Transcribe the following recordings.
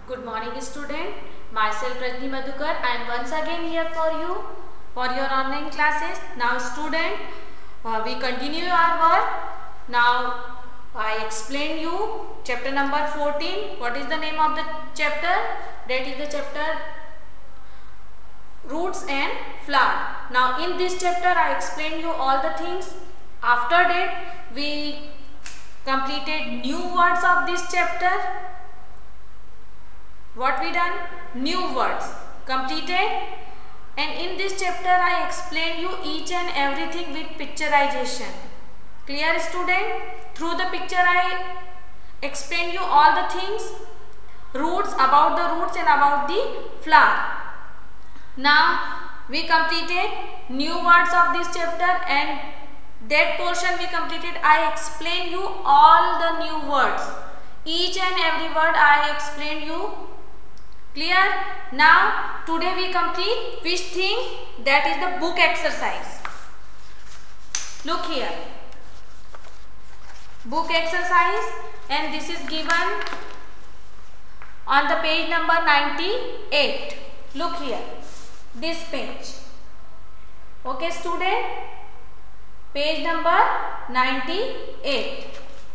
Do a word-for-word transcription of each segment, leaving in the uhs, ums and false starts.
Good morning student. Myself Rajni Madhukar. I am once again here for you for your online classes. Now student, uh, we continue our work. Now I explain you chapter number fourteen. What is the name of the chapter? That is the chapter Roots and Flower. Now in this chapter I explain you all the things. After that we completed new words of this chapter. What we done? New words completed, and in this chapter I explain you each and everything with picturization. Clear student? Through the picture I explain you all the things, roots, about the roots and about the flower. Now we completed new words of this chapter, and that portion we completed. I explain you all the new words, each and every word I explained you. Clear? Now today we complete which thing? That is the book exercise. Look here, book exercise, and this is given on the page number ninety-eight. Look here, this page. Okay student, page number ninety-eight.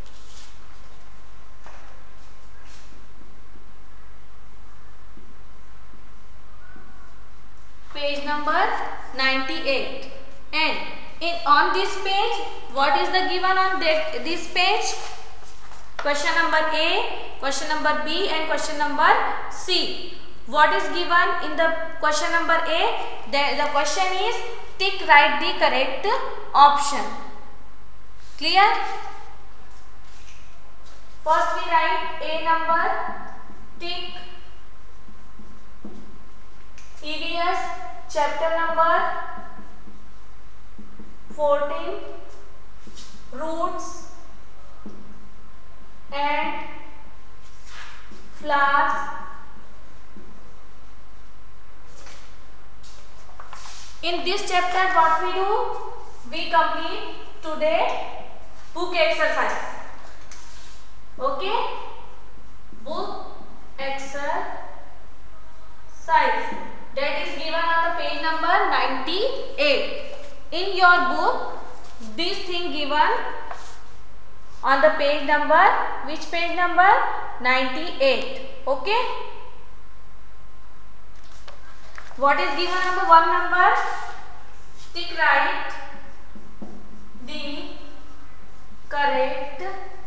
Page number ninety-eight, and in on this page what is the given on that this page? Question number A, question number B and question number C. What is given in the question number A? The, the question is tick write the correct option. Clear? First we write A number, tick. E V S chapter number fourteen, roots and flowers. In this chapter what we do? We complete today book exercise. Okay? Book exercise. That is given on the page number ninety-eight. In your book, this thing given on the page number, which page number? ninety-eight. Okay? What is given on the one number? Tick write the correct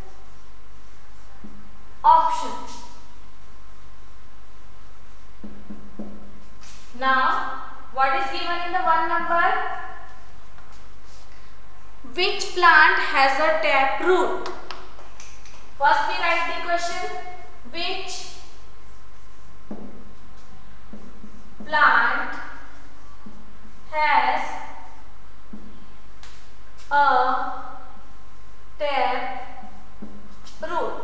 option. Now, what is given in the one number? Which plant has a tap root? First we write the question. Which plant has a tap root?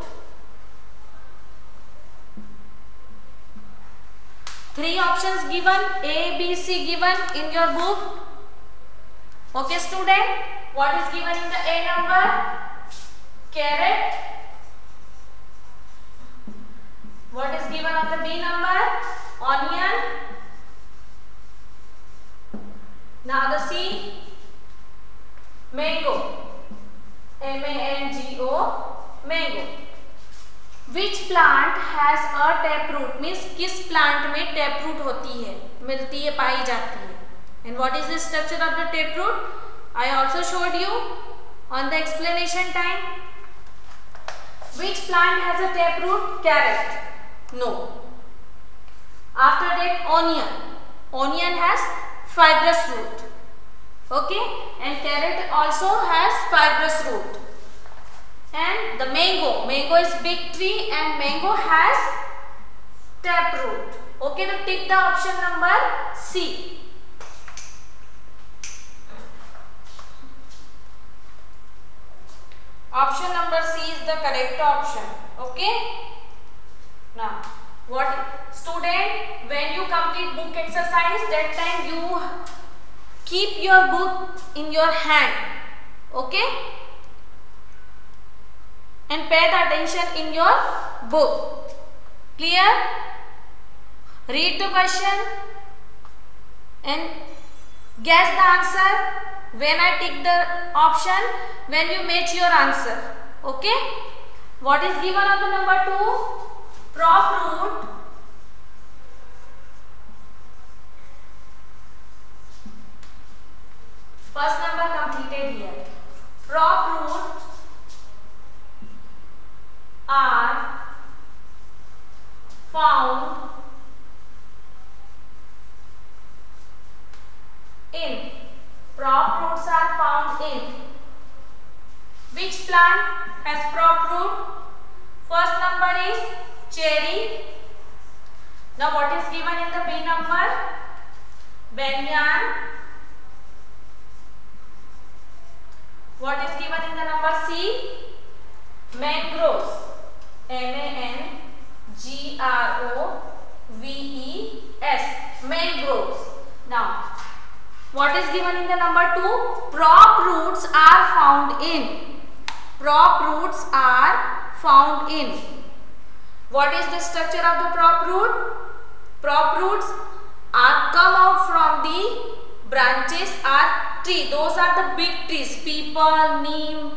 Three options given, A, B, C given in your book. Okay student, what is given in the A number? Carrot. What is given on the B number? Onion. Now the C, mango. M A N G O, mango. Which plant has a tap root? Means किस plant में tap root होती है, मिलती है, पाई जाती है. And what is the structure of the tap root? I also showed you on the explanation time. Which plant has a tap root? Carrot. No. After that, onion. Onion has fibrous root. Okay. And carrot also has fibrous root. And the mango, mango is big tree and mango has tap root. Okay, to tick the option number C. Option number C is the correct option. Okay. Now, what student, when you complete book exercise, that time you keep your book in your hand. Okay. And pay the attention in your book. Clear? Read the question and guess the answer when I tick the option, when you match your answer. Okay? What is given on the number two? Prop root first number completed here. Prop root are found in. Prop roots are found in. Which plant has prop root? First number is cherry. Now what is given in the B number? Banyan. What is given in the number C? Mangroves. M A N G R O V E S. Mangroves. Now, what is given in the number two? Prop roots are found in. Prop roots are found in. What is the structure of the prop root? Prop roots are come out from the branches are tree. Those are the big trees. Peepal, neem.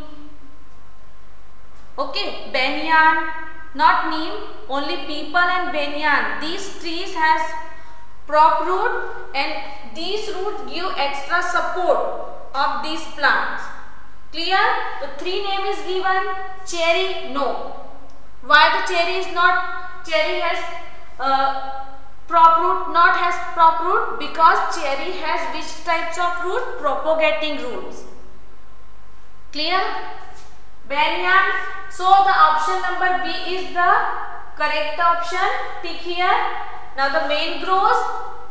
Okay, banyan, not neem, only peepal and banyan. These trees has prop root and these roots give extra support of these plants. Clear? The three name is given. Cherry, no. Why the cherry is not? Cherry has uh, prop root, not has prop root, because cherry has which types of root? Propagating roots. Clear? Banyan. So the option number B is the correct option. Tick here. Now the mangroves,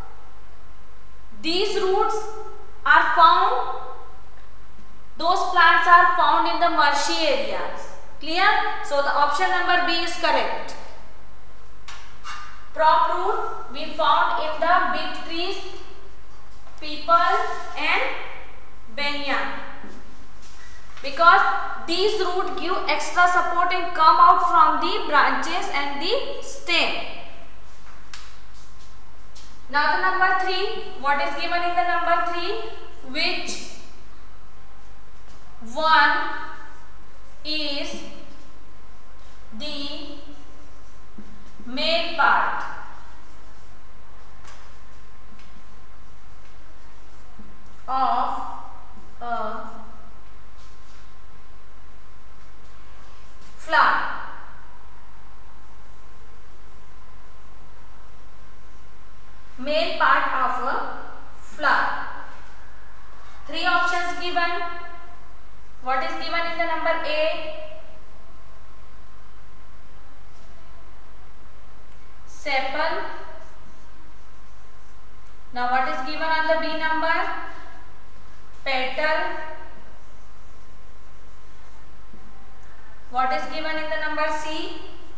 these roots are found, those plants are found in the marshy areas. Clear? So the option number B is correct. Prop root we found in the big trees, peepal and banyan, because these roots give extra support and come out from the branches and the stem. Now the number three, what is given in the number three? Which one is the male part of a flower? Male part of a flower. Three options given. What is given in the number A? Sepal. Now what is given on the B number? Petal. What is given in the number C?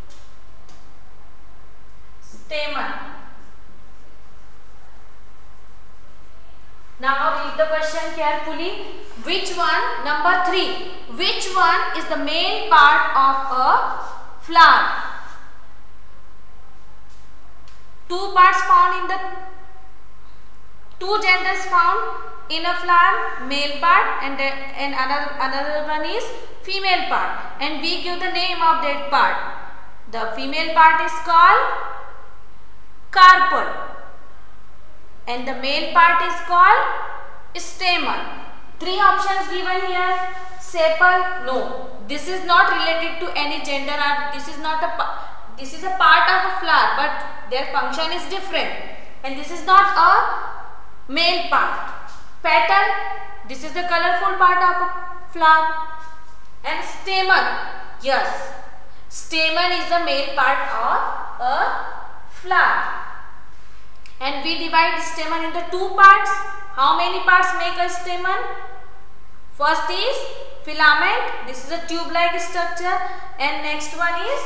Stamen. Now read the question carefully. Which one? Number three. Which one is the main part of a flower? Two parts found in the two genders found in a flower, male part and, and another, another one is female part, and we give the name of that part. The female part is called carpel and the male part is called stamen. Three options given here. Sepal, no. This is not related to any gender, or this is not a this is a part of a flower, but their function is different. And this is not a male part. Petal, this is the colorful part of a flower. And stamen, yes, stamen is the male part of a flower. And we divide stamen into two parts. How many parts make a stamen? First is filament. This is a tube-like structure. And next one is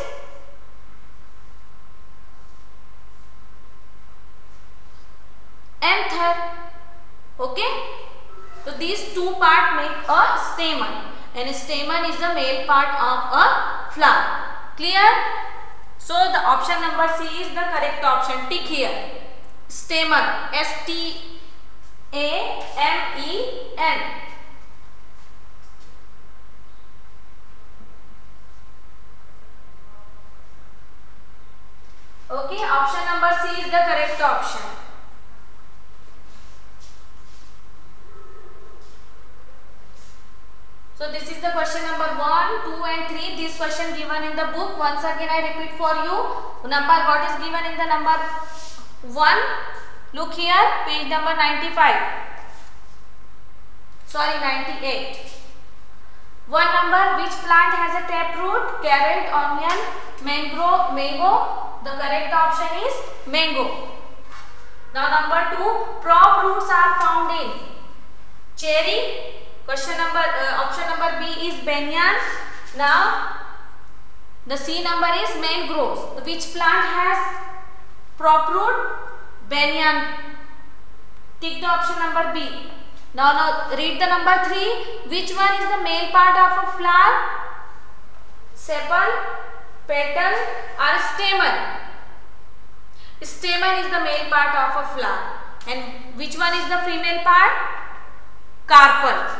anther. Okay. So these two parts make a stamen. And stamen is the male part of a flower. Clear? So the option option number C is the correct option. Tick here. Stamen, S T A M E N. Okay, option number C is the correct option. So this is the question number one, two and three. This question given in the book. Once again I repeat for you. Number what is given in the number one? Look here, page number ninety-five. Sorry, ninety-eight. One number, which plant has a taproot? Carrot, onion, mango, mango. The correct option is mango. Now number two, prop roots are found in cherry. Question number, uh, option number B is banyan. Now the C number is mangroves. Which plant has prop root? Banyan. Tick the option number B. Now, now read the number three. Which one is the male part of a flower? Sepal, petal or stamen? Stamen is the male part of a flower. And which one is the female part? Carpel.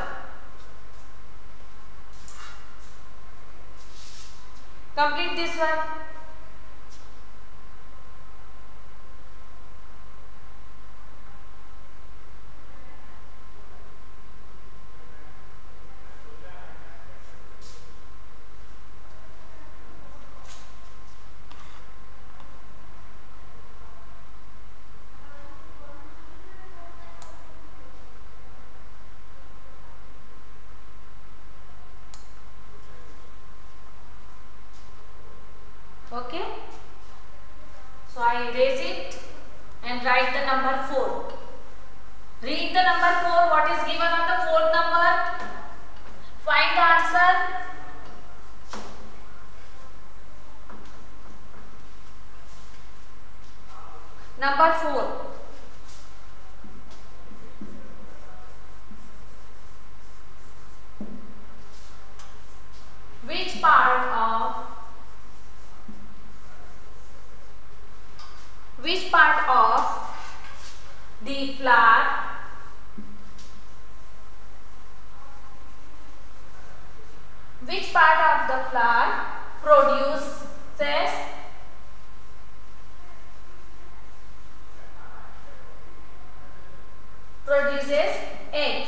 Complete this one. Okay, so I erase it and write the number four. Read the number four. What is given on the fourth number? Find the answer. Number four. Which part of Which part of the flower Which part of the flower produces produces eggs?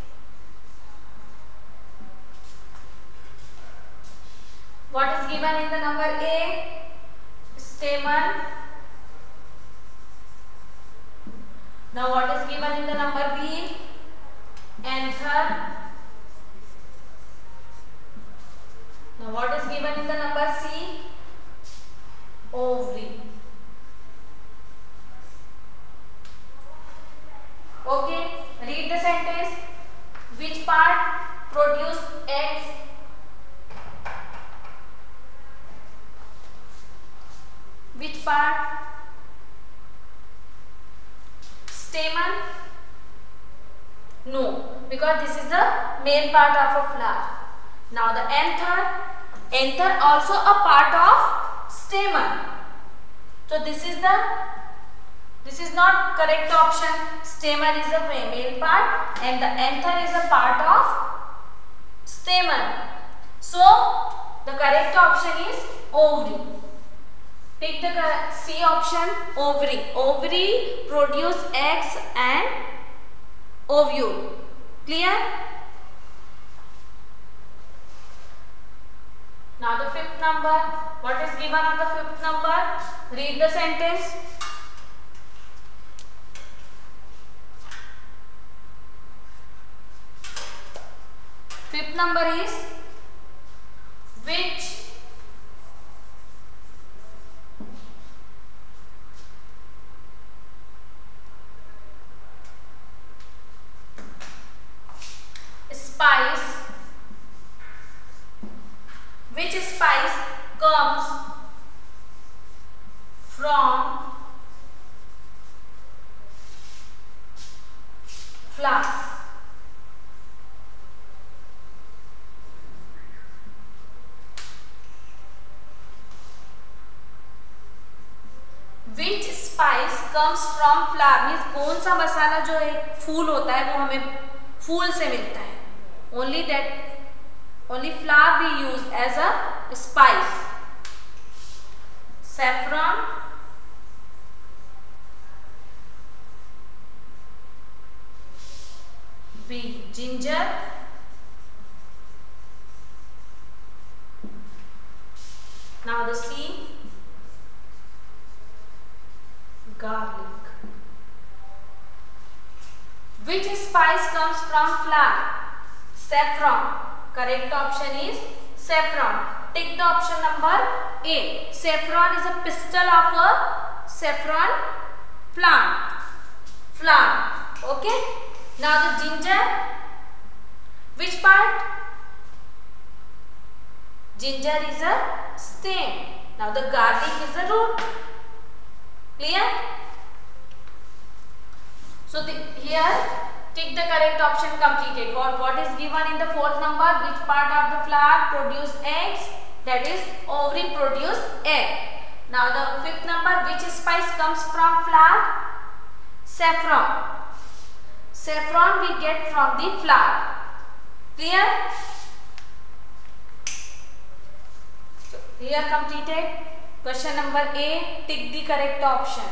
What is given in the number A? Stamen. Now what is given in the number B? Anther. Now what is given in the number C? Ovary. Okay, read the sentence. Which part produce eggs? Which part? Stamen? No, because this is the male part of a flower. Now the anther. Anther also a part of stamen. So this is the this is not correct option. Stamen is a male part and the anther is a part of stamen. So the correct option is ovary. Take the C option, ovary. Ovary produce eggs and ovule. Clear? Now the fifth number. What is given on the fifth number? Read the sentence. Fifth number is which spice which spice comes from flowers? Which spice comes from flower, means कौन सा मसाला जो है फूल होता है वो हमें फूल से मिलता है. Only that only flower we use as a spice. saffron, B. ginger, now the C. garlic. Which spice comes from flower? Saffron. Correct option is saffron. Tick the option number A. Saffron is a pistil of a saffron plant. Flower. Okay. Now the ginger. Which part? Ginger is a stem. Now the garlic is a root. Clear? So the, here tick the correct option completed. Or what is given in the fourth number? Which part of the flower produce eggs? That is ovary produce egg. Now the fifth number, which spice comes from flower? Saffron. Saffron we get from the flower. Clear? So here completed. Question number A, tick the correct option.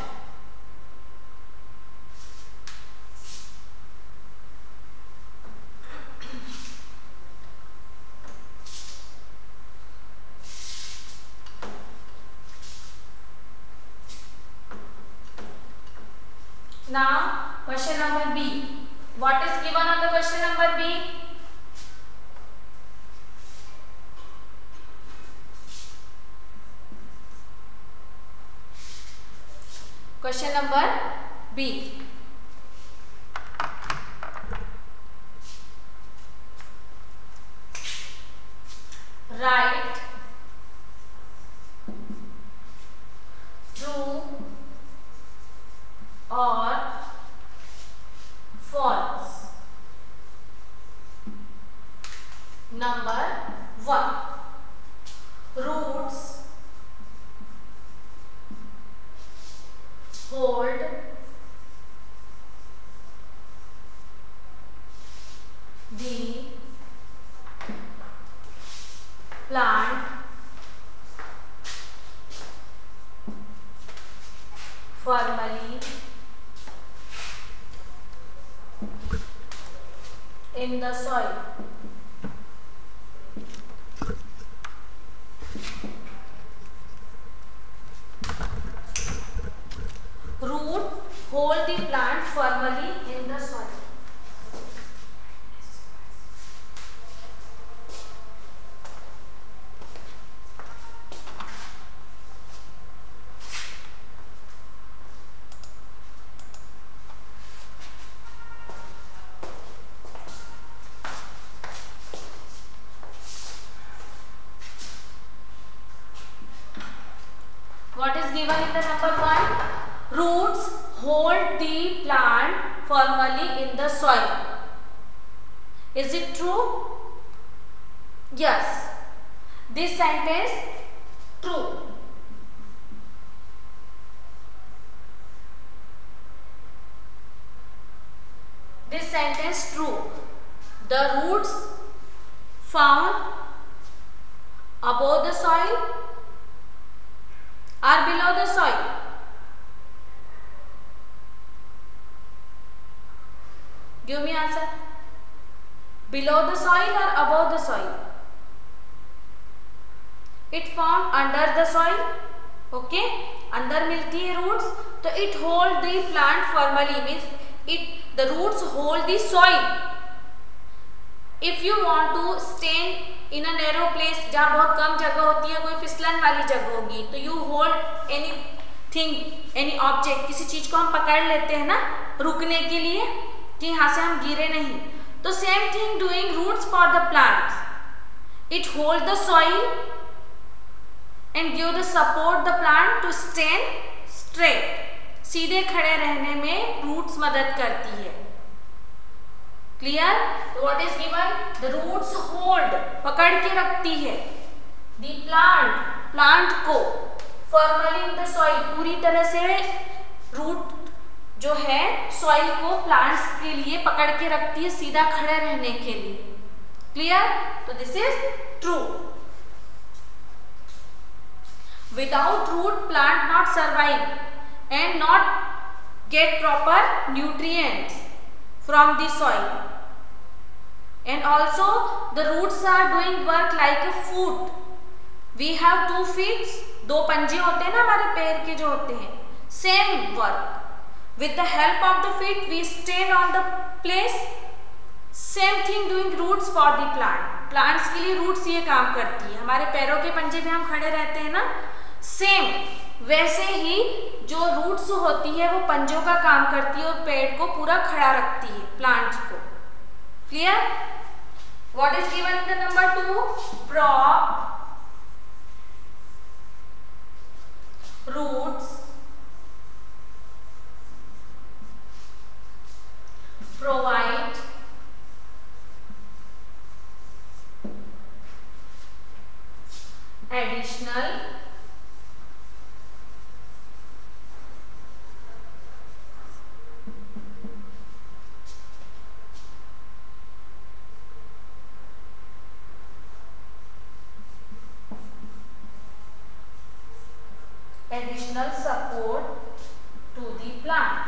Now question number B. What is given on the question number B? Question number B. Write true or false. Number one. Roots hold the plant firmly in the soil. Root hold the plant firmly in the soil. What is given in the number one? Roots hold the plant firmly in the soil. Is it true? Yes. This sentence true. This sentence true. The roots found above the soil or below the soil? Give me answer. Below the soil or above the soil? It found under the soil. Okay. अंदर मिलती है roots, तो it hold the plant firmly, means it the roots hold the soil. If you want to stand in a narrow place, जहाँ बहुत कम जगह होती है, कोई फिसलन वाली जगह होगी, तो you hold anything, any object, किसी चीज को हम पकड़ लेते हैं ना रुकने के लिए कि यहाँ से हम गिरे नहीं. तो same thing doing roots for the plants. It hold the soil and give the support the plant to stand straight. सीधे खड़े रहने में roots मदद करती है. Clear? What is given? The roots hold, पकड़ के रखती है the plant, plant को फॉर्मली इन द सॉइल, पूरी तरह से रूट जो है सॉइल को प्लांट्स के लिए पकड़ के रखती है सीधा खड़े रहने के लिए। क्लियर? तो this is true. Without root plant not survive and not get proper nutrients from the soil, and also the roots are doing work like a foot. We have two feet, दो पंजे होते हैं ना हमारे पैर के जो होते हैं, same work. With the help of the feet we stand on the place. Same thing doing roots for the plant. Plants के लिए roots ये काम करती है, हमारे पैरों के पंजे पे हम खड़े रहते हैं ना, same वैसे ही जो रूट्स होती है वो पंजों का काम करती है और पेड़ को पूरा खड़ा रखती है, प्लांट्स को। Clear? What is given in the number two? Prop roots provide additional additional support to the plant.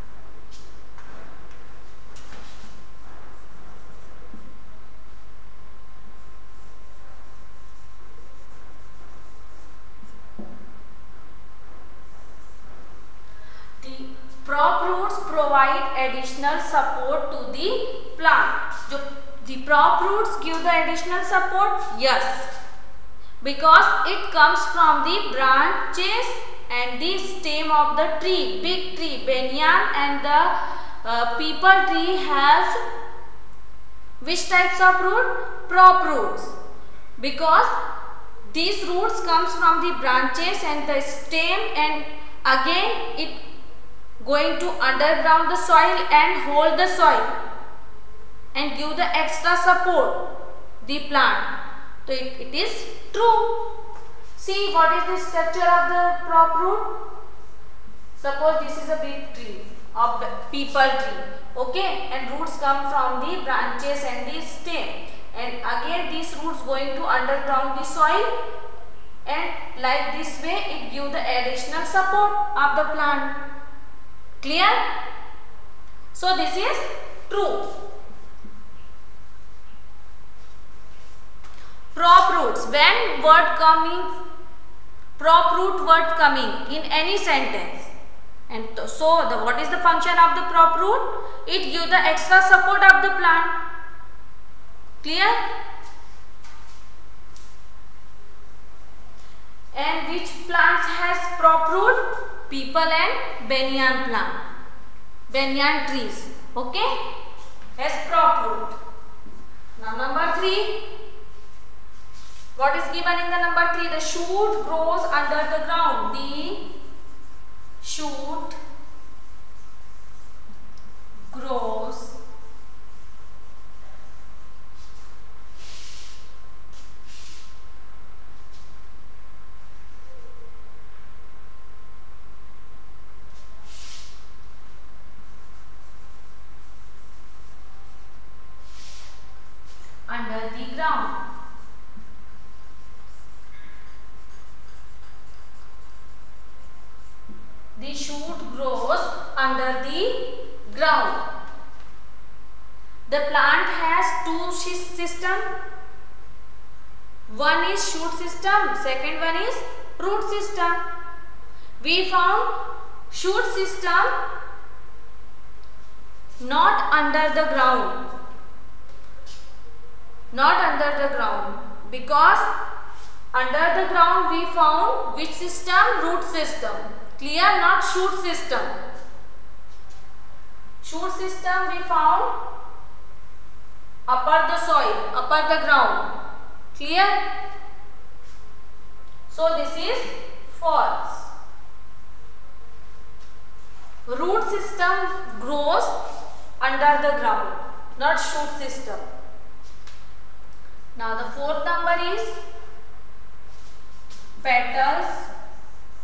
The prop roots provide additional support to the plant. जो the prop roots give the additional support? Yes. Because it comes from the branches and the stem of the tree. Big tree, banyan and the uh, peepal tree has which types of root? Prop roots. Because these roots comes from the branches and the stem, and again it going to underground the soil and hold the soil and give the extra support the plant. So it, it is true. See what is the structure of the prop root? Suppose this is a big tree of peepal tree, okay, and roots come from the branches and the stem, and again these roots going to underground the soil, and like this way it give the additional support of the plant. Clear? So this is true. Prop roots, when word coming, prop root word coming in any sentence, and so the what is the function of the prop root? It give the extra support of the plant. Clear? And which plants has prop root? Peepal and banyan plant, banyan trees, okay, has prop root. Now number three. What is given in the number three? The shoot grows under the ground. The shoot grows under the ground. The shoot grows under the ground. The plant has two systems. One is shoot system, second one is root system. We found shoot system not under the ground. Not under the ground, because under the ground we found which system? Root system. Clear? Not shoot system. Shoot system we found upper the soil, upper the ground. Clear? So this is false. Root system grows under the ground, not shoot system. Now the fourth number is petals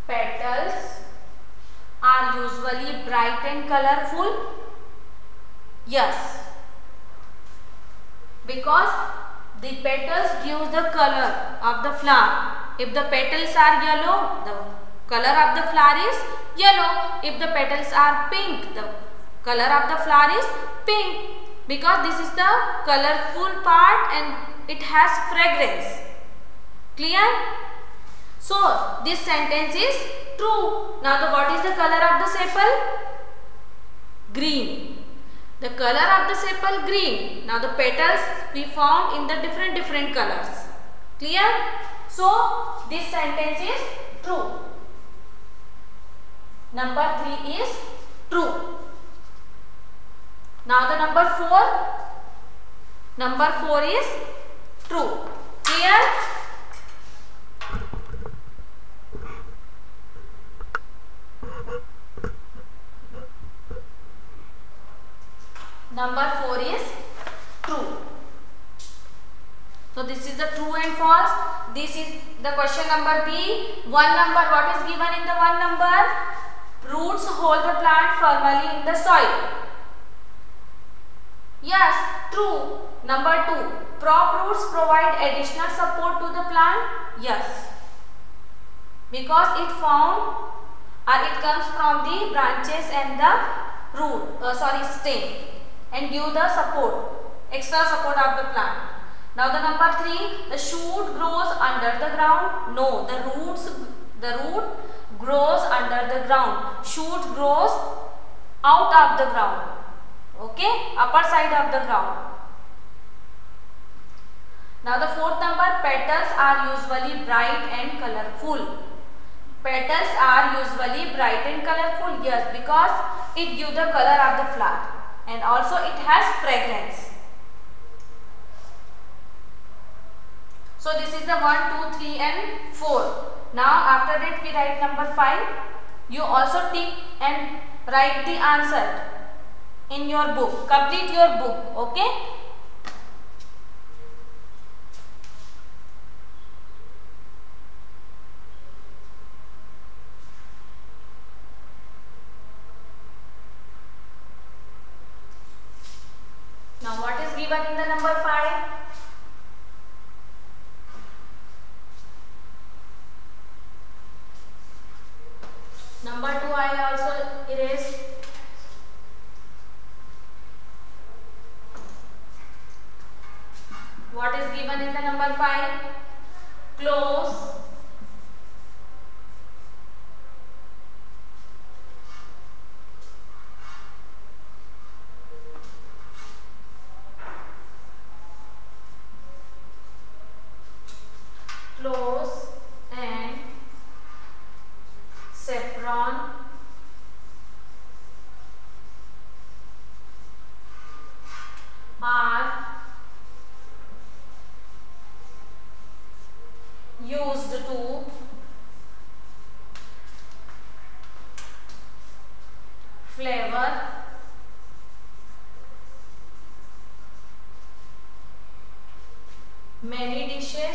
petals are usually bright and colorful? Yes, because the petals give the color of the flower. If the petals are yellow, the color of the flower is yellow. If the petals are pink, the color of the flower is pink, because this is the colorful part and it has fragrance. Clear? So this sentence is true. Now the what is the color of the sepal? Green. The color of the sepal green. Now the petals we found in the different different colors. Clear? So this sentence is true. Number three is true. Now the number four. Number four is true. Clear? Number four is true. So this is the true and false. This is the question number B. One number, what is given in the one number? Roots hold the plant firmly in the soil. Yes, true. Number two, prop roots provide additional support to the plant. Yes, because it found or it comes from the branches and the root, uh, sorry stem, and give the support, extra support of the plant. Now the number three, the shoot grows under the ground. No, the roots, the root grows under the ground. Shoot grows out of the ground. Okay, upper side of the ground. Now the fourth number, petals are usually bright and colorful. Petals are usually bright and colorful. Yes, because it gives the color of the flower and also it has fragrance. So this is the one, two, three and four. Now after that we write number five. You also tick and write the answer in your book. Complete your book. Okay. Now what is given in the number five? Number two I also erase. What is given in the number five? Close. Close and saffron are used to flavor many dishes.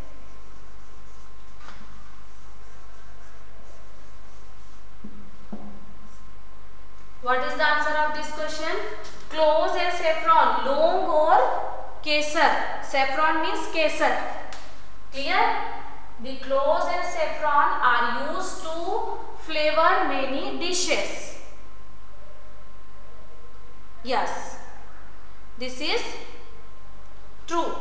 What is the answer of this question? Cloves and saffron, long or kesar. Saffron means kesar. Clear? The cloves and saffron are used to flavor many dishes. Yes, this is true.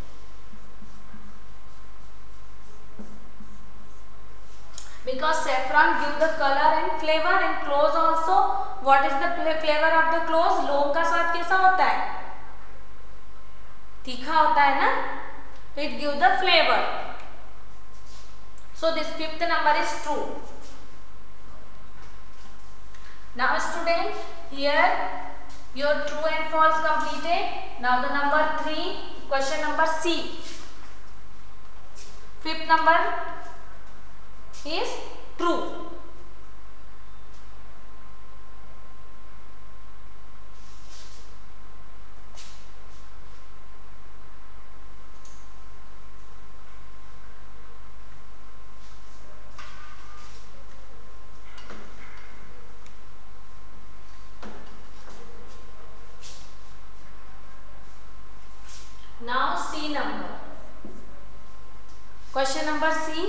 Because saffron gives the color and flavor, and cloves also. What is the flavor of the cloves? लौंग का स्वाद कैसा होता है? तीखा होता है ना? It gives the flavor. So this fifth number is true. Now student, here your true and false completed. Now the number three, question number C. Fifth number is true. Question number C.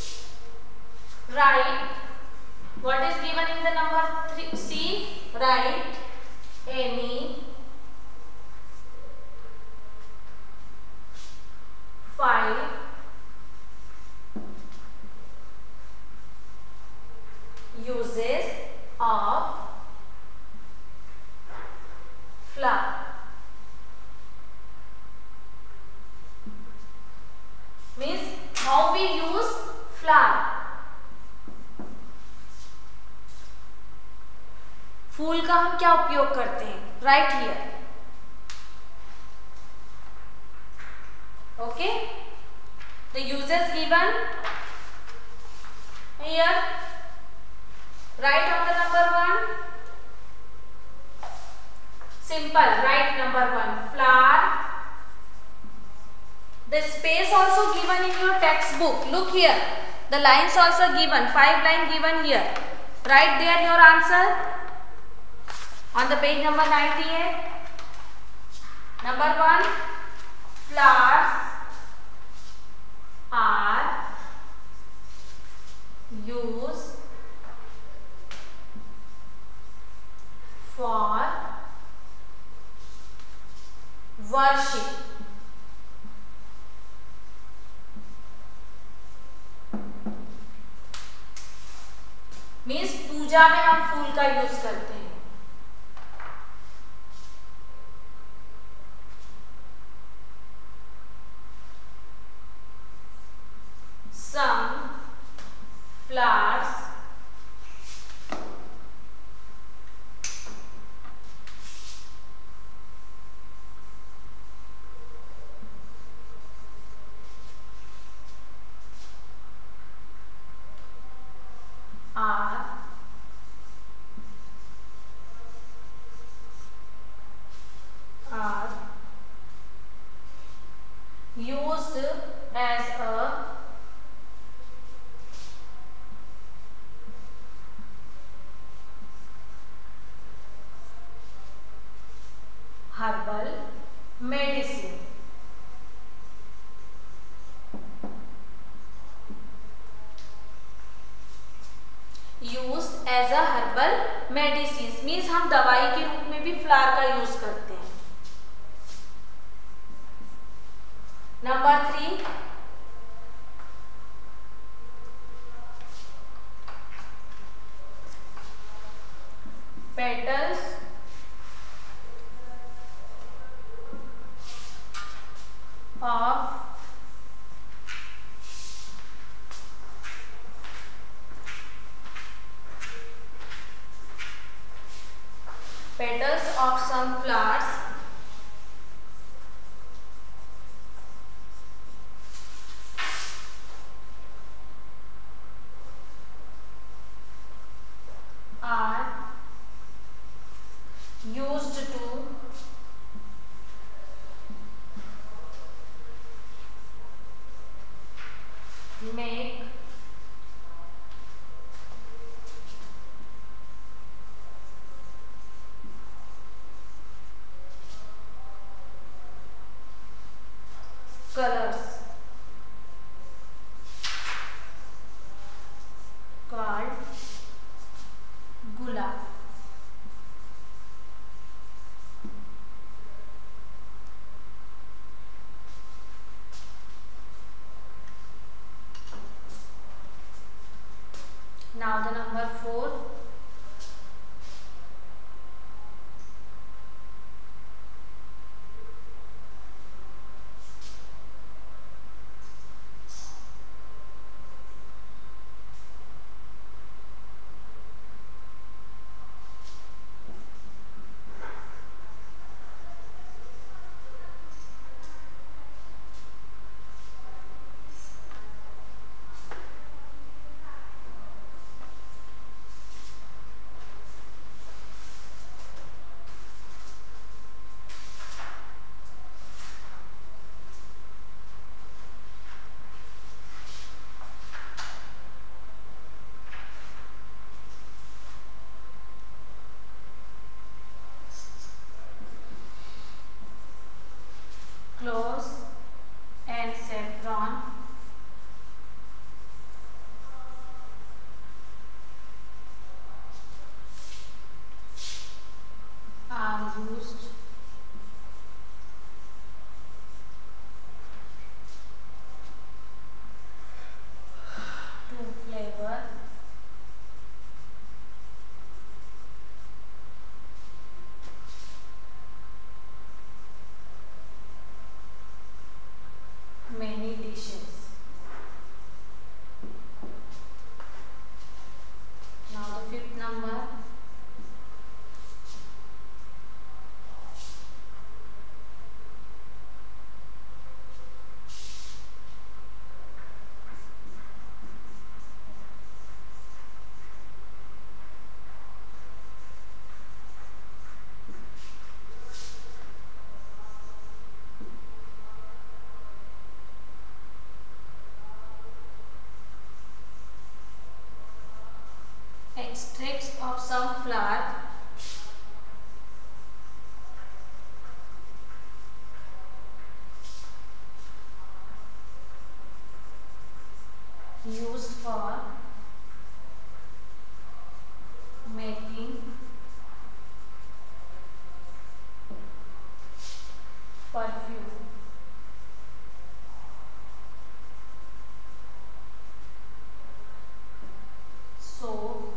Write what is given in the number three, C. Write any five uses of flower. Means how we use flower. फूल का हम क्या उपयोग करते हैं? Right here. Okay, the uses given here. Write on the number one. Simple. Write number one. Flower. The space also given in your textbook. Look here. The lines also given. Five line given here. Write there your answer on the page number ninety-eight. Number one. Flowers are used for worship. Means पूजा में हम फूल का use करते हैं. Some flowers are are used as a herbal medicine. Used as a herbal medicines means हम दवाई के रूप में भी फ्लावर का यूज करते हैं. Number three. Petals of petals of some flowers are used to make colors called gulab. Now the number four. extracts of some flour used for making perfume. Soap,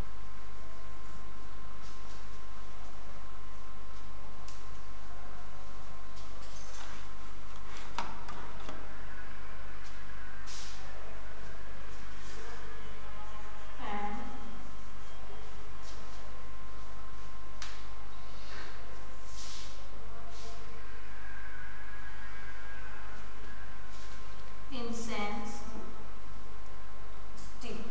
incense stick.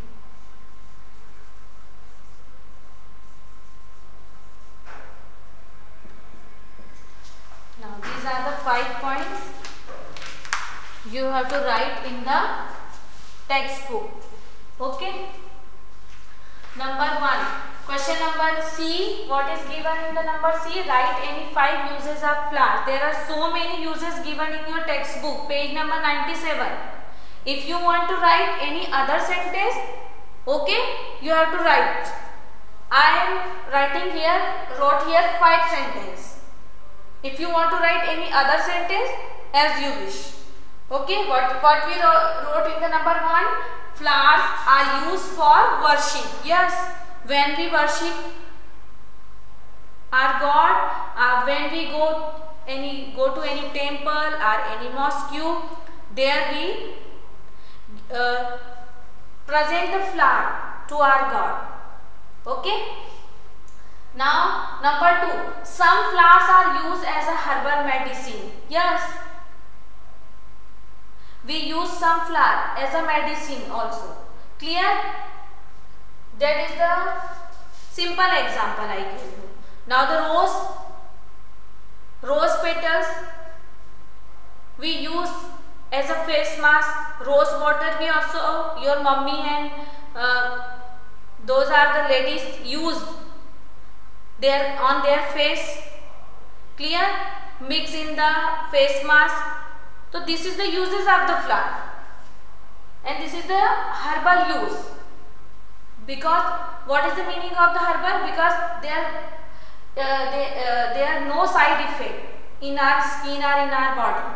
Now these are the five points you have to write in the textbook. Okay. Number one, question number C. What is given in the number C? Write any five uses of flour. There are so many uses given in your textbook, page number ninety-seven. If you want to write any other sentence, okay, you have to write. I am writing here, wrote here five sentences. If you want to write any other sentence, as you wish. Okay, what, what we wrote in the number one, flowers are used for worship. Yes, when we worship our God, uh, when we go any go to any temple or any mosque, there we uh, present the flower to our God. Okay. Now number two, some flowers are used as a herbal medicine. Yes, we use some flower as a medicine also. Clear? That is the simple example I gave you. Now the rose, rose petals we use as a face mask. Rose water we also, your mummy and uh, those are the ladies use their on their face. Clear? Mix in the face mask. So this is the uses of the flower, and this is the herbal use. Because what is the meaning of the herbal? Because there uh, they, uh, there are no side effect in our skin or in our body.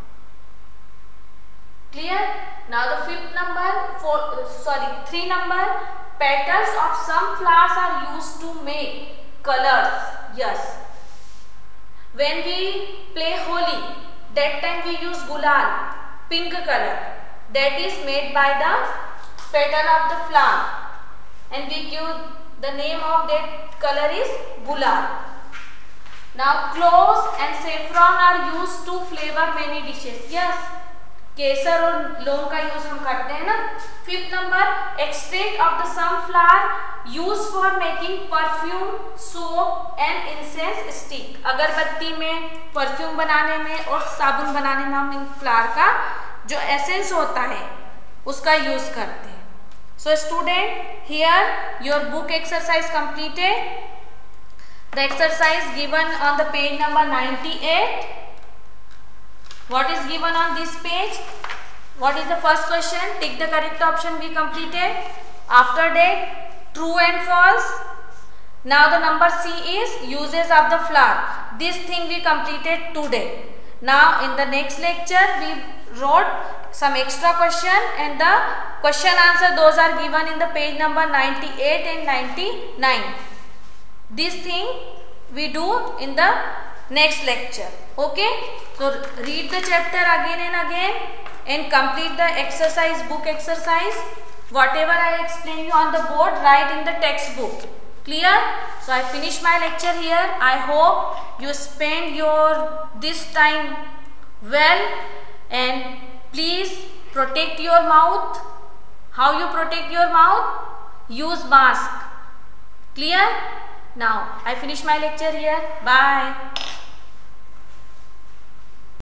Clear? Now the fifth number, four, uh, sorry, three number, petals of some flowers are used to make colors. Yes. When we play Holi, that time we use gulal, pink color. That is made by the petal of the flower. And we give the name of that color is gulal. Now cloves and saffron are used to flavor many dishes. Yes, केसर और लौंग का use हम करते हैं ना. Fifth number, extract of the sunflower use for making perfume, soap and incense stick. अगरबत्ती में, परफ्यूम बनाने में और साबुन बनाने में हम इन फ्लावर का जो एसेंस होता है उसका यूज करते हैं. So student, here your book exercise completed. The exercise given on the page number ninety-eight. What is given on this page? What is the first question? Tick the correct option we completed. After that, true and false. Now the number C is uses of the flower. This thing we completed today. Now in the next lecture we wrote some extra question, and the question answer those are given in the page number ninety-eight and ninety-nine. This thing we do in the next lecture. Okay, so read the chapter again and again and complete the exercise, book exercise. Whatever I explain you on the board, write in the textbook. Clear? So I finish my lecture here. I hope you spend your this time well, and please protect your mouth. How you protect your mouth? Use mask. Clear? Now I finish my lecture here. Bye.